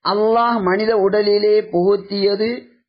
அல்லாஹ் மனித உடலிலே புகுத்தியது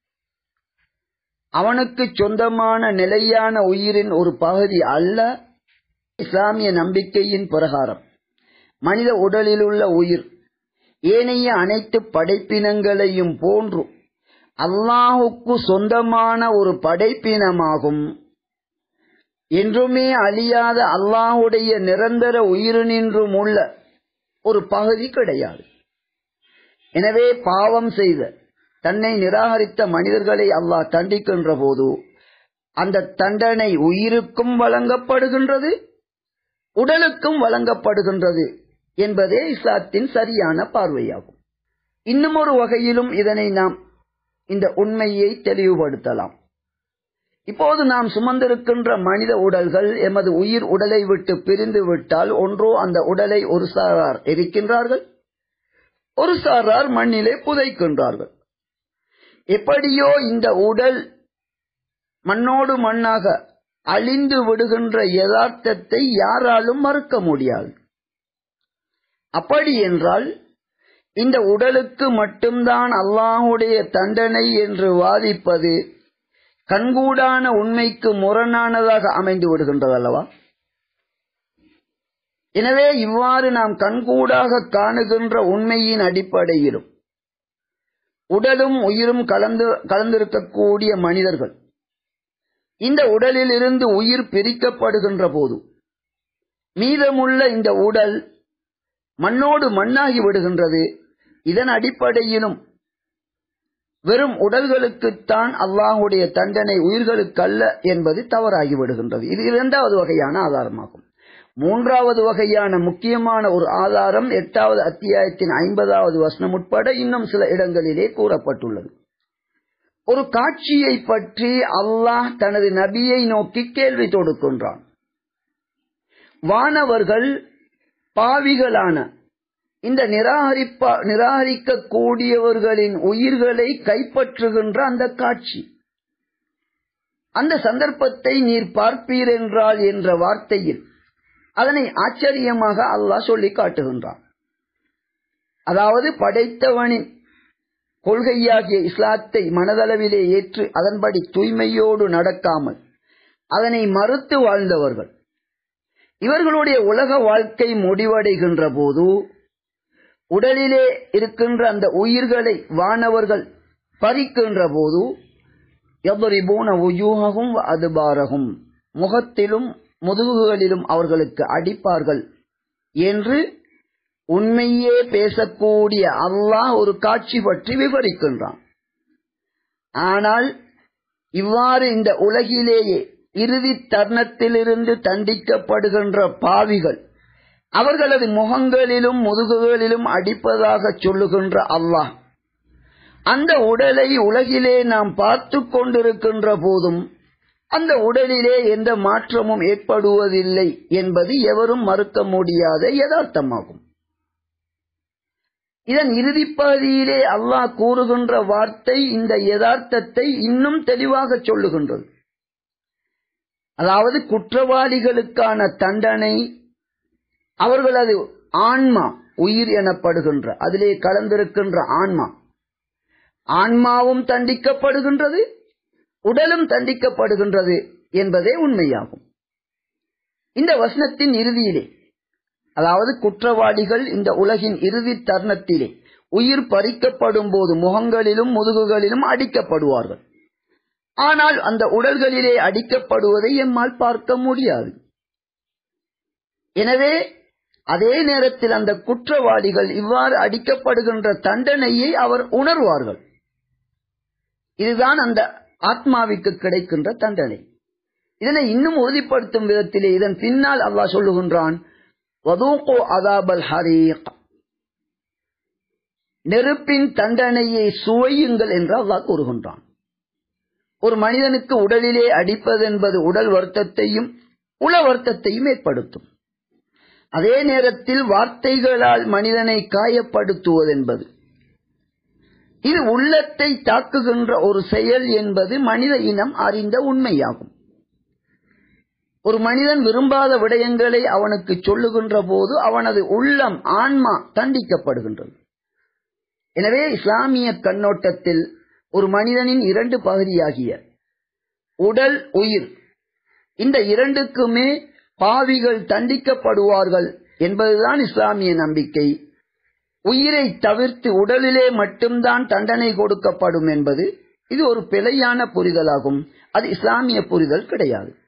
அவனுக்கு சொந்தமான நிலையான உயிரின் ஒரு பகுதி அல்ல. இஸ்லாமிய நம்பிக்கையின் பிரகாரம் மனித உடலில் உள்ள உயிர் ஏனைய அனைத்து படைப்பினங்களையும் போன்று அல்லாஹுக்கு சொந்தமான ஒரு படைப்பினமாகும். என்றுமே அழியாத அல்லாஹுடைய நிரந்தர உயிரினின்றும் உள்ள ஒரு பகுதி கிடையாது. எனவே பாவம் செய்த தன்னை நிராகரித்த மனிதர்களை அல்லாஹ் தண்டிக்கின்ற போது அந்த தண்டனை உயிருக்கும் வழங்கப்படுகின்றது, உடலுக்கும் வழங்கப்படுகின்றது என்பதே இஸ்லாத்தின் சரியான பார்வையாகும். இன்னும் ஒரு வகையிலும் இதனை நாம் இந்த உண்மையை தெளிவுபடுத்தலாம். இப்போது நாம் சுமந்திருக்கின்ற மனித உடல்கள் எமது உயிர் உடலை விட்டு பிரிந்து விட்டால் ஒன்றோ அந்த உடலை ஒரு சாரார் எரிக்கின்றார்கள், ஒரு சாரார் மண்ணிலே புதைக்கின்றார்கள். எப்படியோ இந்த உடல் மண்ணோடு மண்ணாக அழிந்து விடுகின்ற யதார்த்தத்தை யாராலும் மறுக்க முடியாது. அப்படி என்றால் இந்த உடலுக்கு மட்டும்தான் அல்லாஹுடைய தண்டனை என்று வாதிப்பது கண்கூடான உண்மைக்கு முரணானதாக அமைந்து விடுகின்றது அல்லவா? எனவே இவ்வாறு நாம் கண்கூடாக காணுகின்ற உண்மையின் அடிப்படையிலும் உடலும் உயிரும் கலந்திருக்கக்கூடிய மனிதர்கள் இந்த உடலில் இருந்து உயிர் பிரிக்கப்படுகின்ற போது மீதமுள்ள இந்த உடல் மண்ணோடு மண்ணாகி விடுகின்றது. இதன் அடிப்படையிலும் வெறும் உடல்களுக்குத்தான் அல்லாஹுடைய தண்டனை, உயிர்களுக்கல்ல என்பது தவறாகி விடுகின்றது. இது இரண்டாவது வகையான ஆதாரமாகும். மூன்றாவது வகையான முக்கியமான ஒரு ஆதாரம் 8வது அத்தியாயத்தின் 50வது வசனம் உட்பட இன்னும் சில இடங்களிலே கூறப்பட்டுள்ளது. ஒரு காட்சியை பற்றி அல்லாஹ் தனது நபியை நோக்கி கேள்வி தொடுக்கின்றான். வானவர்கள் பாவிகளான இந்த நிராகரிக்க கூடியவர்களின் உயிர்களை கைப்பற்றுகின்ற அந்த காட்சி, அந்த சந்தர்ப்பத்தை நீர் பார்ப்பீர் என்றால் என்ற வார்த்தையில் அதனை ஆச்சரியமாக அல்லாஹ் சொல்லி காட்டுகின்றான். அதாவது படைத்தவனின் கொள்கையாகிய இஸ்லாத்தை மனதளவிலே ஏற்று அதன்படி தூய்மையோடு நடக்காமல் அதனை மறுத்து வாழ்ந்தவர்கள், இவர்களுடைய உலக வாழ்க்கை முடிவடைகின்ற போது உடலிலே இருக்கின்ற அந்த உயிர்களை வானவர்கள் பறிக்கின்ற போது யضربون وجوههم وأدبارهم, முகத்திலும் முதுகுகளிலும் அவர்களுக்கு அடிப்பார்கள் என்று உண்மையே பேசக்கூடிய அல்லாஹ் ஒரு காட்சி பற்றி விவரிக்கின்றான். ஆனால் இவ்வாறு இந்த உலகிலேயே இறுதி தருணத்திலிருந்து தண்டிக்கப்படுகின்ற பாவிகள் அவர்களது முகங்களிலும் முதுகுகளிலும் அடிப்பதாக சொல்லுகின்ற அல்லாஹ் அந்த உடலை உலகிலே நாம் பார்த்து கொண்டிருக்கின்ற போதும் அந்த உடலிலே எந்த மாற்றமும் ஏற்படுவதில்லை என்பது எவரும் மறுக்க முடியாத யதார்த்தமாகும். இதன் இறுதி பகுதியிலே அல்லாஹ் கூறுகின்ற வார்த்தை இந்த யதார்த்தத்தை இன்னும் தெளிவாக சொல்லுகின்றது. அதாவது குற்றவாளிகளுக்கான தண்டனை அவர்களது ஆன்மா, உயிர் எனப்படுகின்ற அதிலே கலந்திருக்கின்ற ஆன்மாவும் தண்டிக்கப்படுகின்றது, உடலும் தண்டிக்கப்படுகின்றது என்பதே உண்மையாகும். இந்த வசனத்தின் இறுதியிலே, அதாவது குற்றவாளிகள் இந்த உலகின் இறுதி தருணத்திலே உயிர் பறிக்கப்படும் போது முகங்களிலும் முதுகுகளிலும் அடிக்கப்படுவார்கள். ஆனால் அந்த உடல்களிலே அடிக்கப்படுவதை எம்மால் பார்க்க முடியாது. எனவே அதே நேரத்தில் அந்த குற்றவாளிகள் இவ்வாறு அடிக்கப்படுகின்ற தண்டனையை அவர் உணர்வார்கள். இதுதான் அந்த ஆத்மாவிற்கு கிடைக்கின்ற தண்டனை. இதனை இன்னும் உறுதிப்படுத்தும் விதத்திலே இதன் பின்னால் அல்லாஹ் சொல்லுகின்றான், வதூகு அதாபல் ஹரீக், நெருப்பின் தண்டனையை சுவையுங்கள் என்று அல்லாஹ் கூறுகின்றான். ஒரு மனிதனுக்கு உடலிலே அடிப்பதென்பது உடல் வருத்தத்தையும் உள வருத்தத்தையும் ஏற்படுத்தும். அதே நேரத்தில் வார்த்தைகளால் மனிதனை காயப்படுத்துவதென்பது இது உள்ளத்தை தாக்குகின்ற ஒரு செயல் என்பது மனித இனம் அறிந்த உண்மையாகும். ஒரு மனிதன் விரும்பாத விடயங்களை அவனுக்கு சொல்லுகின்ற போது அவனது உள்ளம், ஆன்மா தண்டிக்கப்படுகின்றது. எனவே இஸ்லாமிய கண்ணோட்டத்தில் ஒரு மனிதனின் இரண்டு பகுதியாகிய உடல் உயிர், இந்த இரண்டுக்குமே பாவிகள் தண்டிக்கப்படுவார்கள் என்பதுதான் இஸ்லாமிய நம்பிக்கை. உயிரை தவிர்த்து உடலிலே மட்டும்தான் தண்டனை கொடுக்கப்படும் என்பது இது ஒரு பிழையான புரிதலாகும். அது இஸ்லாமிய புரிதல் கிடையாது.